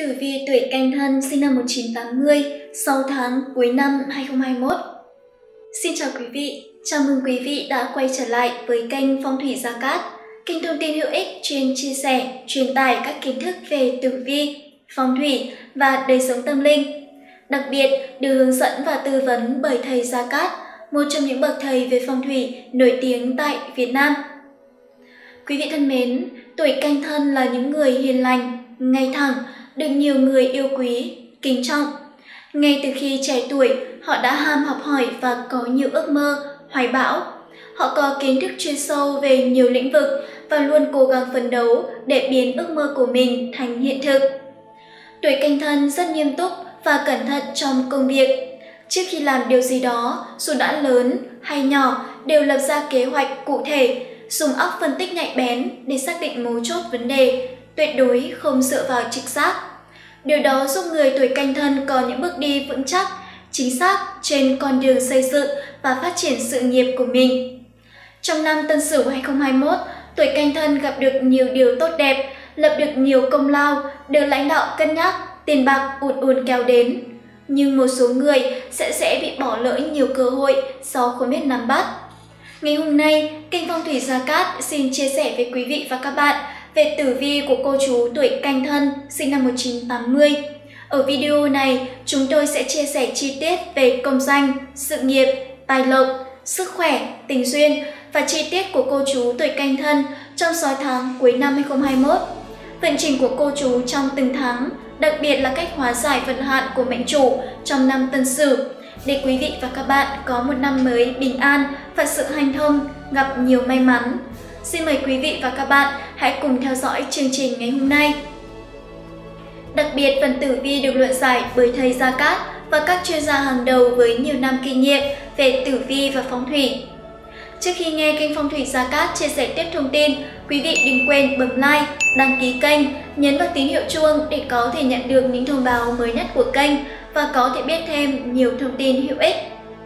Tử vi tuổi Canh Thân sinh năm 1980, 6 tháng cuối năm 2021. Xin chào quý vị, chào mừng quý vị đã quay trở lại với kênh Phong thủy Gia Cát, kênh thông tin hữu ích chuyên chia sẻ, truyền tải các kiến thức về tử vi, phong thủy và đời sống tâm linh. Đặc biệt được hướng dẫn và tư vấn bởi thầy Gia Cát, một trong những bậc thầy về phong thủy nổi tiếng tại Việt Nam. Quý vị thân mến, tuổi Canh Thân là những người hiền lành, ngay thẳng, được nhiều người yêu quý, kính trọng. Ngay từ khi trẻ tuổi, họ đã ham học hỏi và có nhiều ước mơ, hoài bão. Họ có kiến thức chuyên sâu về nhiều lĩnh vực và luôn cố gắng phấn đấu để biến ước mơ của mình thành hiện thực. Tuổi Canh Thân rất nghiêm túc và cẩn thận trong công việc. Trước khi làm điều gì đó, dù đã lớn hay nhỏ, đều lập ra kế hoạch cụ thể, dùng óc phân tích nhạy bén để xác định mấu chốt vấn đề, tuyệt đối không dựa vào trực giác. Điều đó giúp người tuổi Canh Thân có những bước đi vững chắc, chính xác trên con đường xây dựng và phát triển sự nghiệp của mình. Trong năm Tân Sửu 2021, tuổi Canh Thân gặp được nhiều điều tốt đẹp, lập được nhiều công lao, được lãnh đạo cân nhắc, tiền bạc ùn kéo đến. Nhưng một số người sẽ dễ bị bỏ lỡ nhiều cơ hội do không biết nắm bắt. Ngày hôm nay, kênh Phong thủy Gia Cát xin chia sẻ với quý vị và các bạn về tử vi của cô chú tuổi Canh Thân sinh năm 1980. Ở video này, chúng tôi sẽ chia sẻ chi tiết về công danh, sự nghiệp, tài lộc, sức khỏe, tình duyên và chi tiết của cô chú tuổi Canh Thân trong 6 tháng cuối năm 2021. Vận trình của cô chú trong từng tháng, đặc biệt là cách hóa giải vận hạn của mệnh chủ trong năm Tân Sửu, để quý vị và các bạn có một năm mới bình an và sự hanh thông, gặp nhiều may mắn. Xin mời quý vị và các bạn hãy cùng theo dõi chương trình ngày hôm nay. Đặc biệt, phần tử vi được luận giải bởi thầy Gia Cát và các chuyên gia hàng đầu với nhiều năm kinh nghiệm về tử vi và phong thủy. Trước khi nghe kênh Phong thủy Gia Cát chia sẻ tiếp thông tin, quý vị đừng quên bấm like, đăng ký kênh, nhấn vào tín hiệu chuông để có thể nhận được những thông báo mới nhất của kênh và có thể biết thêm nhiều thông tin hữu ích.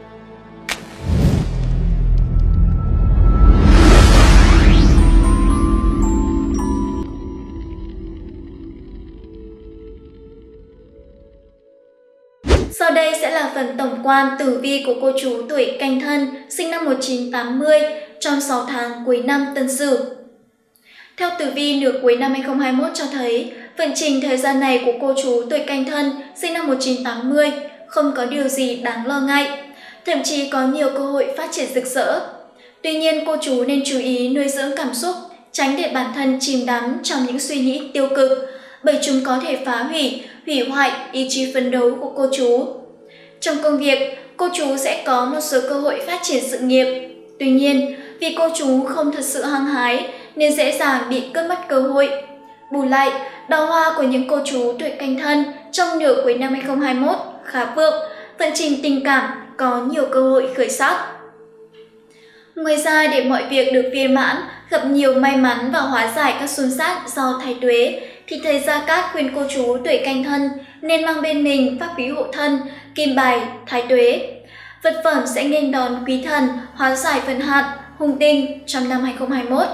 Sau đây sẽ là phần tổng quan tử vi của cô chú tuổi Canh Thân sinh năm 1980 trong 6 tháng cuối năm Tân Sửu. Theo tử vi nửa cuối năm 2021 cho thấy, vận trình thời gian này của cô chú tuổi Canh Thân sinh năm 1980 không có điều gì đáng lo ngại, thậm chí có nhiều cơ hội phát triển rực rỡ. Tuy nhiên, cô chú nên chú ý nuôi dưỡng cảm xúc, tránh để bản thân chìm đắm trong những suy nghĩ tiêu cực, bởi chúng có thể phá hủy hoại ý chí phấn đấu của cô chú. Trong công việc, cô chú sẽ có một số cơ hội phát triển sự nghiệp. Tuy nhiên, vì cô chú không thật sự hăng hái nên dễ dàng bị cướp mất cơ hội. Bù lại, đào hoa của những cô chú tuổi Canh Thân trong nửa cuối năm 2021 khá vượng, vận trình tình cảm có nhiều cơ hội khởi sắc. Ngoài ra, để mọi việc được viên mãn, gặp nhiều may mắn và hóa giải các xung xát do thái tuế, thì thầy Gia Cát khuyên cô chú tuổi Canh Thân nên mang bên mình pháp khí hộ thân, kim bài, thái tuế. Vật phẩm sẽ nghênh đón quý thần, hóa giải vận hạn, hung tinh trong năm 2021.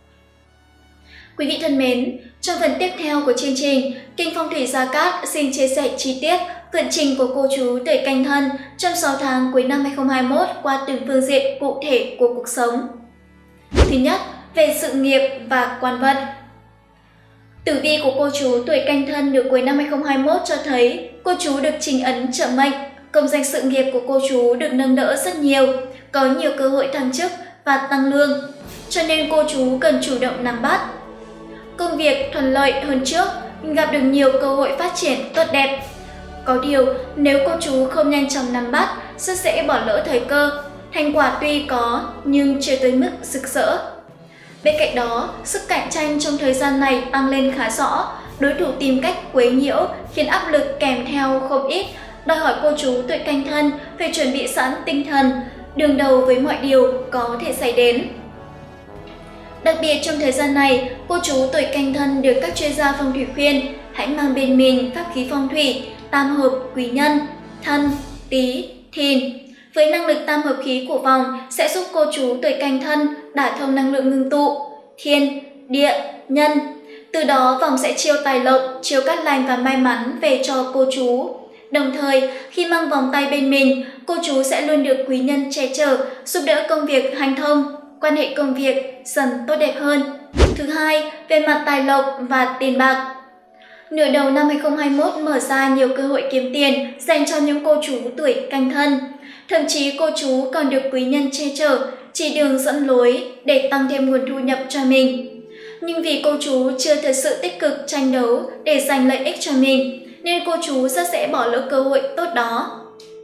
Quý vị thân mến, trong phần tiếp theo của chương trình, kênh Phong thủy Gia Cát xin chia sẻ chi tiết vận trình của cô chú tuổi Canh Thân trong 6 tháng cuối năm 2021 qua từng phương diện cụ thể của cuộc sống. Thứ nhất, về sự nghiệp và quan vận. Tử vi của cô chú tuổi Canh Thân nửa cuối năm 2021 cho thấy cô chú được trình ấn trợ mệnh, công danh sự nghiệp của cô chú được nâng đỡ rất nhiều, có nhiều cơ hội thăng chức và tăng lương, cho nên cô chú cần chủ động nắm bắt. Công việc thuận lợi hơn trước, gặp được nhiều cơ hội phát triển tốt đẹp. Có điều, nếu cô chú không nhanh chóng nắm bắt, rất dễ bỏ lỡ thời cơ, thành quả tuy có nhưng chưa tới mức rực rỡ. Bên cạnh đó, sức cạnh tranh trong thời gian này tăng lên khá rõ, đối thủ tìm cách quấy nhiễu khiến áp lực kèm theo không ít, đòi hỏi cô chú tuổi Canh Thân phải chuẩn bị sẵn tinh thần, đương đầu với mọi điều có thể xảy đến. Đặc biệt trong thời gian này, cô chú tuổi Canh Thân được các chuyên gia phong thủy khuyên hãy mang bên mình pháp khí phong thủy tam hợp quý nhân, Thân, Tý, Thìn. Với năng lực tam hợp khí của vòng sẽ giúp cô chú tuổi Canh Thân đả thông năng lượng ngưng tụ, thiên, địa, nhân. Từ đó vòng sẽ chiêu tài lộc, chiêu cát lành và may mắn về cho cô chú. Đồng thời, khi mang vòng tay bên mình, cô chú sẽ luôn được quý nhân che chở, giúp đỡ công việc hanh thông, quan hệ công việc dần tốt đẹp hơn. Thứ hai, về mặt tài lộc và tiền bạc. Nửa đầu năm 2021 mở ra nhiều cơ hội kiếm tiền dành cho những cô chú tuổi Canh Thân. Thậm chí cô chú còn được quý nhân che chở, chỉ đường dẫn lối để tăng thêm nguồn thu nhập cho mình. Nhưng vì cô chú chưa thật sự tích cực tranh đấu để giành lợi ích cho mình, nên cô chú rất dễ bỏ lỡ cơ hội tốt đó.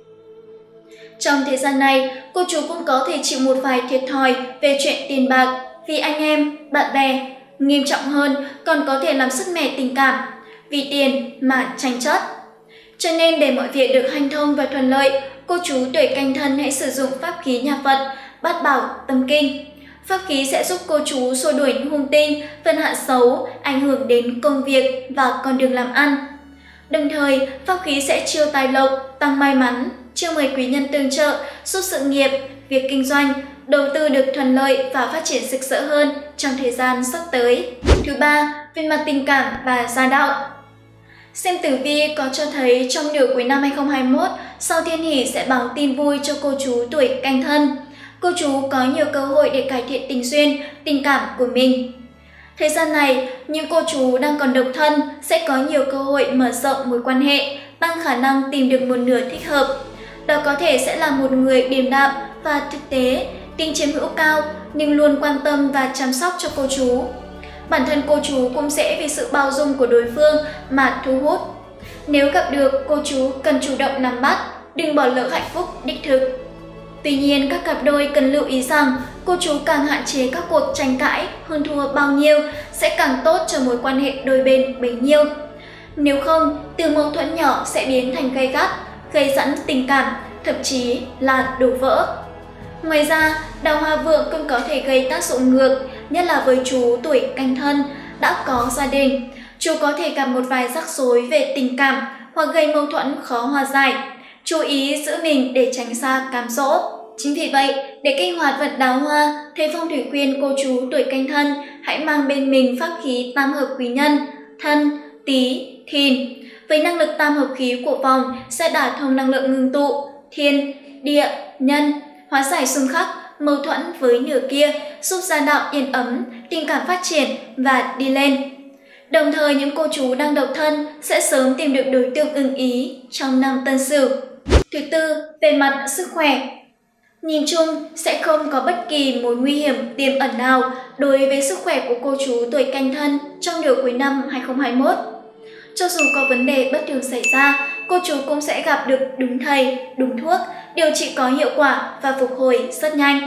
Trong thời gian này, cô chú cũng có thể chịu một vài thiệt thòi về chuyện tiền bạc vì anh em, bạn bè. Nghiêm trọng hơn, còn có thể làm sứt mẻ tình cảm, vì tiền mà tranh chấp. Cho nên để mọi việc được hanh thông và thuận lợi, cô chú tuổi Canh Thân hãy sử dụng pháp khí nhà Phật, Bát Bảo Tâm Kinh. Pháp khí sẽ giúp cô chú xua đuổi những hung tinh, vận hạn xấu, ảnh hưởng đến công việc và con đường làm ăn. Đồng thời, pháp khí sẽ chiêu tài lộc, tăng may mắn, chiêu mời quý nhân tương trợ, giúp sự nghiệp, việc kinh doanh, đầu tư được thuận lợi và phát triển rực rỡ hơn trong thời gian sắp tới. Thứ ba, về mặt tình cảm và gia đạo. Xem tử vi có cho thấy trong nửa cuối năm 2021, sao Thiên Hỷ sẽ báo tin vui cho cô chú tuổi Canh Thân. Cô chú có nhiều cơ hội để cải thiện tình duyên, tình cảm của mình. Thời gian này, những cô chú đang còn độc thân sẽ có nhiều cơ hội mở rộng mối quan hệ, tăng khả năng tìm được một nửa thích hợp. Đó có thể sẽ là một người điềm đạm và thực tế, tính chiếm hữu cao nhưng luôn quan tâm và chăm sóc cho cô chú. Bản thân cô chú cũng sẽ vì sự bao dung của đối phương mà thu hút. Nếu gặp được, cô chú cần chủ động nắm bắt, đừng bỏ lỡ hạnh phúc đích thực. Tuy nhiên, các cặp đôi cần lưu ý rằng cô chú càng hạn chế các cuộc tranh cãi, hơn thua bao nhiêu sẽ càng tốt cho mối quan hệ đôi bên bấy nhiêu. Nếu không, từ mâu thuẫn nhỏ sẽ biến thành gay gắt, gây dẫn tình cảm, thậm chí là đổ vỡ. Ngoài ra, đào hoa vượng cũng có thể gây tác dụng ngược, nhất là với chú tuổi Canh Thân đã có gia đình. Chú có thể gặp một vài rắc rối về tình cảm hoặc gây mâu thuẫn khó hòa giải. Chú ý giữ mình để tránh xa cám dỗ. Chính vì vậy, để kích hoạt vận đào hoa, thầy phong thủy khuyên cô chú tuổi Canh Thân hãy mang bên mình pháp khí tam hợp quý nhân Thân, Tý, Thìn. Với năng lực tam hợp khí của vòng sẽ đả thông năng lượng ngưng tụ thiên, địa, nhân, hóa giải xung khắc, mâu thuẫn với nửa kia, giúp gia đạo yên ấm, tình cảm phát triển và đi lên. Đồng thời, những cô chú đang độc thân sẽ sớm tìm được đối tượng ưng ý trong năm Tân Sửu. Thứ tư, về mặt sức khỏe. Nhìn chung, sẽ không có bất kỳ mối nguy hiểm tiềm ẩn nào đối với sức khỏe của cô chú tuổi Canh Thân trong nửa cuối năm 2021. Cho dù có vấn đề bất thường xảy ra, cô chú cũng sẽ gặp được đúng thầy, đúng thuốc, điều trị có hiệu quả và phục hồi rất nhanh.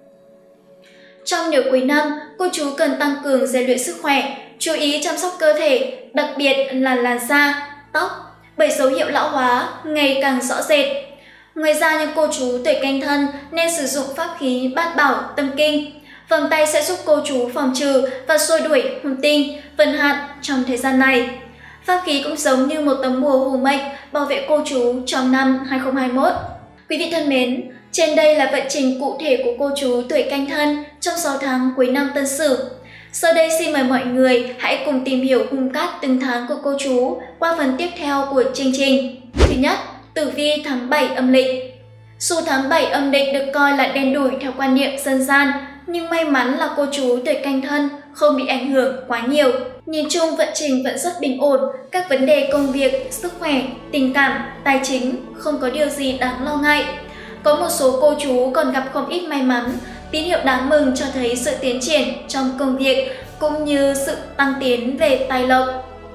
Trong nửa cuối năm, cô chú cần tăng cường rèn luyện sức khỏe, chú ý chăm sóc cơ thể, đặc biệt là làn da, tóc, bởi dấu hiệu lão hóa ngày càng rõ rệt. Ngoài ra, những cô chú tuổi Canh Thân nên sử dụng pháp khí Bát Bảo Tâm Kinh. Vòng tay sẽ giúp cô chú phòng trừ và xua đuổi hung tinh, vận hạn trong thời gian này. Pháp khí cũng giống như một tấm bùa hộ mệnh bảo vệ cô chú trong năm 2021. Quý vị thân mến, trên đây là vận trình cụ thể của cô chú tuổi Canh Thân trong 6 tháng cuối năm Tân Sửu. Sau đây xin mời mọi người hãy cùng tìm hiểu hung cát từng tháng của cô chú qua phần tiếp theo của chương trình. Thứ nhất, tử vi tháng 7 âm lịch. Dù tháng 7 âm lịch được coi là đen đủi theo quan niệm dân gian, nhưng may mắn là cô chú tuổi Canh Thân không bị ảnh hưởng quá nhiều. Nhìn chung vận trình vẫn rất bình ổn, các vấn đề công việc, sức khỏe, tình cảm, tài chính không có điều gì đáng lo ngại. Có một số cô chú còn gặp không ít may mắn, tín hiệu đáng mừng cho thấy sự tiến triển trong công việc cũng như sự tăng tiến về tài lộc.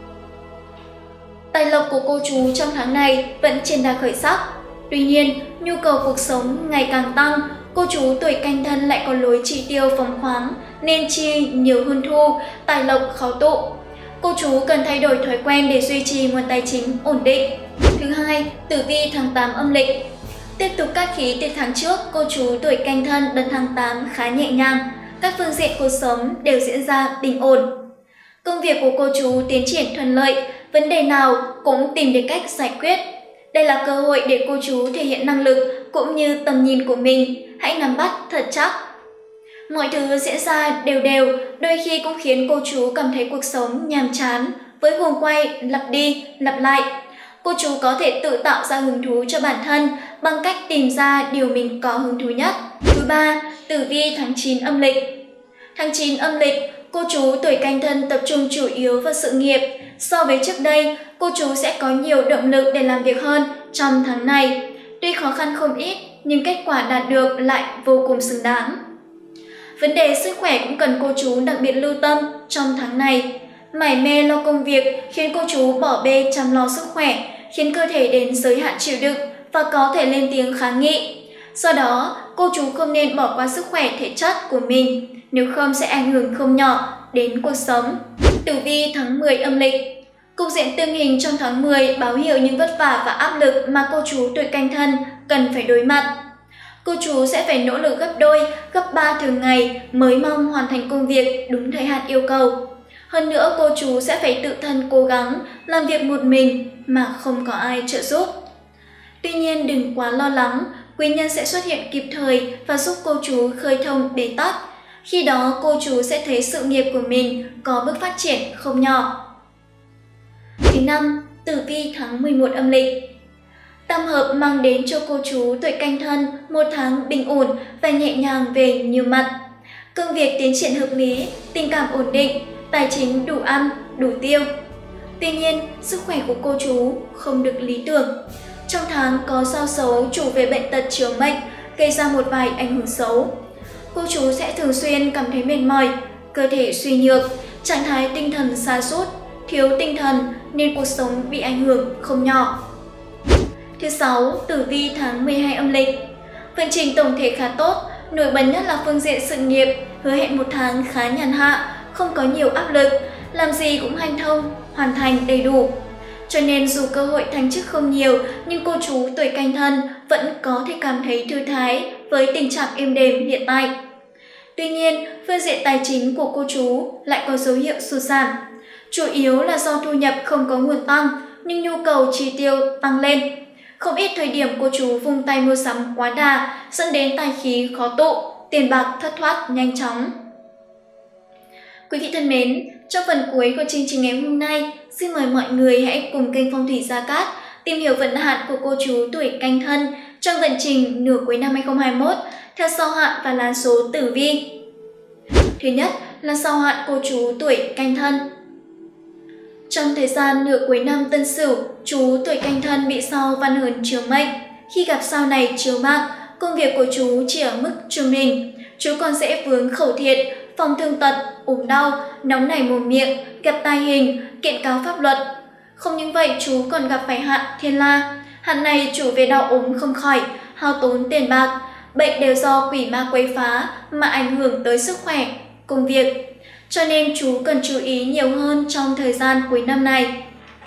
Tài lộc của cô chú trong tháng này vẫn trên đà khởi sắc. Tuy nhiên, nhu cầu cuộc sống ngày càng tăng, cô chú tuổi Canh Thân lại có lối chi tiêu phóng khoáng nên chi nhiều hơn thu, tài lộc khó tụ. Cô chú cần thay đổi thói quen để duy trì nguồn tài chính ổn định. Thứ hai, tử vi tháng 8 âm lịch. Tiếp tục cát khí từ tháng trước, cô chú tuổi Canh Thân đến tháng 8 khá nhẹ nhàng, các phương diện cuộc sống đều diễn ra bình ổn. Công việc của cô chú tiến triển thuận lợi, vấn đề nào cũng tìm được cách giải quyết. Đây là cơ hội để cô chú thể hiện năng lực cũng như tầm nhìn của mình, hãy nắm bắt thật chắc. Mọi thứ diễn ra đều đều, đôi khi cũng khiến cô chú cảm thấy cuộc sống nhàm chán, với guồng quay lặp đi, lặp lại. Cô chú có thể tự tạo ra hứng thú cho bản thân bằng cách tìm ra điều mình có hứng thú nhất. Thứ ba, tử vi tháng 9 âm lịch. Tháng 9 âm lịch, cô chú tuổi Canh Thân tập trung chủ yếu vào sự nghiệp. So với trước đây, cô chú sẽ có nhiều động lực để làm việc hơn trong tháng này. Tuy khó khăn không ít, nhưng kết quả đạt được lại vô cùng xứng đáng. Vấn đề sức khỏe cũng cần cô chú đặc biệt lưu tâm trong tháng này. Mải mê lo công việc khiến cô chú bỏ bê chăm lo sức khỏe, khiến cơ thể đến giới hạn chịu đựng và có thể lên tiếng kháng nghị. Do đó, cô chú không nên bỏ qua sức khỏe thể chất của mình, nếu không sẽ ảnh hưởng không nhỏ đến cuộc sống. Tử vi tháng 10 âm lịch. Cục diện tương hình trong tháng 10 báo hiệu những vất vả và áp lực mà cô chú tuổi Canh Thân cần phải đối mặt. Cô chú sẽ phải nỗ lực gấp đôi, gấp 3 thường ngày mới mong hoàn thành công việc đúng thời hạn yêu cầu. Hơn nữa, cô chú sẽ phải tự thân cố gắng làm việc một mình mà không có ai trợ giúp. Tuy nhiên, đừng quá lo lắng, quý nhân sẽ xuất hiện kịp thời và giúp cô chú khơi thông bế tắc. Khi đó, cô chú sẽ thấy sự nghiệp của mình có bước phát triển không nhỏ. Thứ năm, tử vi tháng 11 âm lịch. Tam hợp mang đến cho cô chú tuổi Canh Thân một tháng bình ổn và nhẹ nhàng về nhiều mặt. Công việc tiến triển hợp lý, tình cảm ổn định, tài chính đủ ăn, đủ tiêu. Tuy nhiên, sức khỏe của cô chú không được lý tưởng. Trong tháng có sao xấu chủ về bệnh tật chiếu mệnh, gây ra một vài ảnh hưởng xấu. Cô chú sẽ thường xuyên cảm thấy mệt mỏi, cơ thể suy nhược, trạng thái tinh thần sa sút, thiếu tinh thần nên cuộc sống bị ảnh hưởng không nhỏ. Thứ sáu, tử vi tháng 12 âm lịch. Vận trình tổng thể khá tốt, nổi bật nhất là phương diện sự nghiệp, hứa hẹn một tháng khá nhàn hạ, không có nhiều áp lực, làm gì cũng hanh thông, hoàn thành đầy đủ. Cho nên dù cơ hội thăng chức không nhiều, nhưng cô chú tuổi Canh Thân vẫn có thể cảm thấy thư thái với tình trạng êm đềm hiện tại. Tuy nhiên, phương diện tài chính của cô chú lại có dấu hiệu sụt giảm. Chủ yếu là do thu nhập không có nguồn tăng, nhưng nhu cầu chi tiêu tăng lên. Không ít thời điểm cô chú vung tay mua sắm quá đà, dẫn đến tài khí khó tụ, tiền bạc thất thoát nhanh chóng. Quý vị thân mến, trong phần cuối của chương trình ngày hôm nay, xin mời mọi người hãy cùng kênh Phong thủy Gia Cát tìm hiểu vận hạn của cô chú tuổi Canh Thân trong vận trình nửa cuối năm 2021 theo sao hạn và lá số tử vi. Thứ nhất là sao hạn cô chú tuổi Canh Thân. Trong thời gian nửa cuối năm Tân Sửu, chú tuổi Canh Thân bị sao Văn Hớn chiếu mệnh. Khi gặp sao này chiếu mạng, công việc của chú chỉ ở mức trung bình. Chú còn dễ vướng khẩu thiệt, phòng thương tật, ốm đau, nóng nảy mồm miệng, gặp tai hình, kiện cáo pháp luật. Không những vậy, chú còn gặp phải hạn thiên la. Hạn này chủ về đau ốm không khỏi, hao tốn tiền bạc. Bệnh đều do quỷ ma quấy phá mà ảnh hưởng tới sức khỏe, công việc. Cho nên chú cần chú ý nhiều hơn trong thời gian cuối năm này.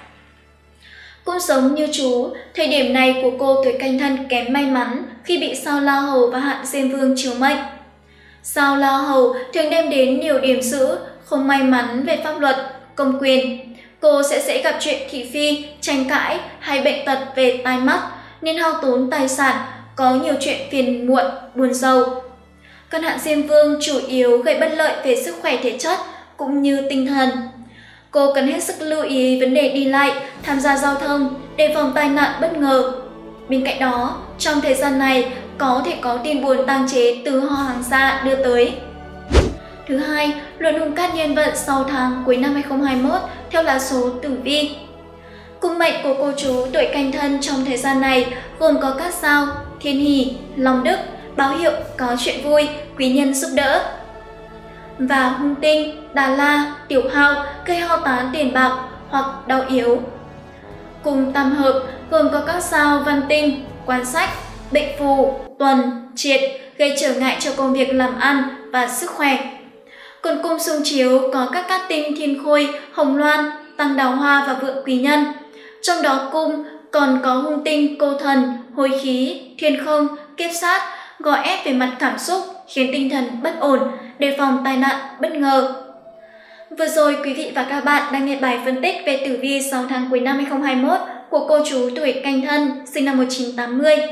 Cũng giống như chú, thời điểm này của cô tuổi Canh Thân kém may mắn khi bị sao La Hầu và hạn Diêm Vương chiếu mệnh. Sao La Hầu thường đem đến nhiều điểm dữ, không may mắn về pháp luật, công quyền. Cô sẽ dễ gặp chuyện thị phi, tranh cãi hay bệnh tật về tai mắt, nên hao tốn tài sản, có nhiều chuyện phiền muộn, buồn rầu. Còn hạn Diêm Vương chủ yếu gây bất lợi về sức khỏe thể chất cũng như tinh thần. Cô cần hết sức lưu ý vấn đề đi lại, tham gia giao thông, đề phòng tai nạn bất ngờ. Bên cạnh đó, trong thời gian này có thể có tin buồn tang chế từ ho hàng xa đưa tới. Thứ hai, luận hung cát nhân vận 6 tháng cuối năm 2021 theo lá số tử vi. Cung mệnh của cô chú tuổi Canh Thân trong thời gian này gồm có các sao Thiên Hỷ, Long Đức, báo hiệu có chuyện vui, quý nhân giúp đỡ. Và hung tinh, Đà La, Tiểu Hao gây hao tán tiền bạc hoặc đau yếu. Cùng tam hợp gồm có các sao Văn Tinh, Quan Sách, Bệnh Phù, Tuần, Triệt gây trở ngại cho công việc làm ăn và sức khỏe. Còn cung xung chiếu có các cát tinh Thiên Khôi, Hồng Loan, Tăng Đào Hoa và Vượng Quý Nhân. Trong đó cung còn có hung tinh Cô Thần, Hôi Khí, Thiên Không, Kiếp Sát, gò ép về mặt cảm xúc khiến tinh thần bất ổn, đề phòng tai nạn bất ngờ. Vừa rồi quý vị và các bạn đang nghe bài phân tích về tử vi 6 tháng cuối năm 2021 của cô chú tuổi Canh Thân sinh năm 1980.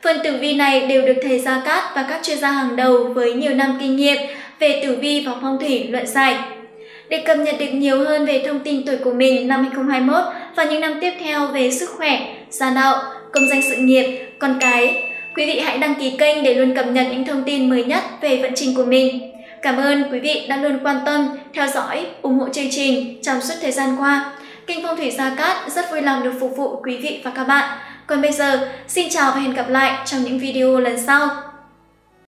Phần tử vi này đều được thầy Gia Cát và các chuyên gia hàng đầu với nhiều năm kinh nghiệm về tử vi và phong thủy luận giải. Để cập nhật được nhiều hơn về thông tin tuổi của mình năm 2021 và những năm tiếp theo về sức khỏe, gia đạo, công danh sự nghiệp, con cái, quý vị hãy đăng ký kênh để luôn cập nhật những thông tin mới nhất về vận trình của mình. Cảm ơn quý vị đã luôn quan tâm, theo dõi, ủng hộ chương trình trong suốt thời gian qua. Kênh Phong thủy Gia Cát rất vui lòng được phục vụ quý vị và các bạn. Còn bây giờ, xin chào và hẹn gặp lại trong những video lần sau.